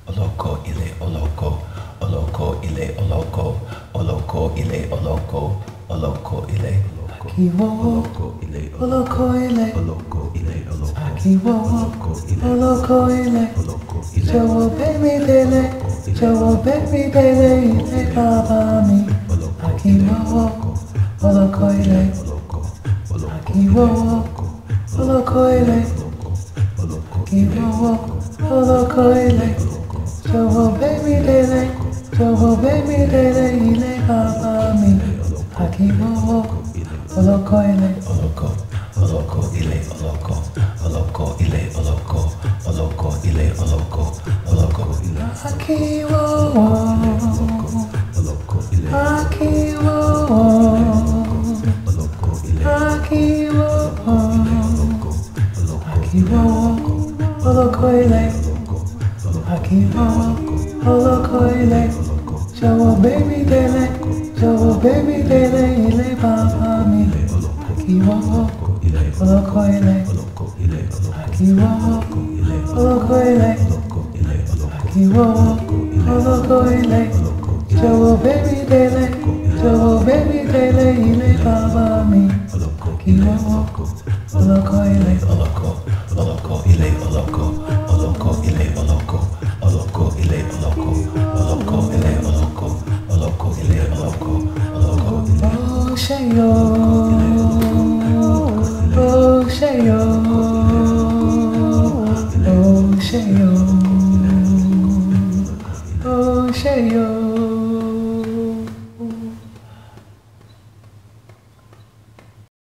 oloko ile oloko, oloko ile oloko, oloko ile oloko, oloko ile Akiwowo, oloko ile, Akiwowo, oloko ile, jọ̀wọ́ gbé mi délé, jọ̀wọ́ gbé mi délé ilé bàbá mi. Akiwowo, oloko ile, Akiwowo, oloko ile, Akiwowo, oloko ile, jọ̀wọ́ gbé mi délé, jọ̀wọ́ gbé mi délé ilé bàbá mi. Akiwowo, oloko ile, oloko, oloko ile oloko, oloko ile oloko, oloko ile oloko, oloko ile Akiwowo, oloko ile Akiwowo, Akiwowo, Akiwowo, oloko ile, Akiwowo, oloko ile, jọ̀wọ́ gbé mi délé, jọ̀wọ́ gbé mi délé ilé bàbá mi. Akiwowo, oloko ile, Akiwowo, oloko ile, Akiwowo, oloko ile, jọ̀wọ́ gbé mi délé, jọ̀wọ́ gbé mi délé ilé bàbá mi. Akiwowo, oloko ile, oloko, oloko ile oloko.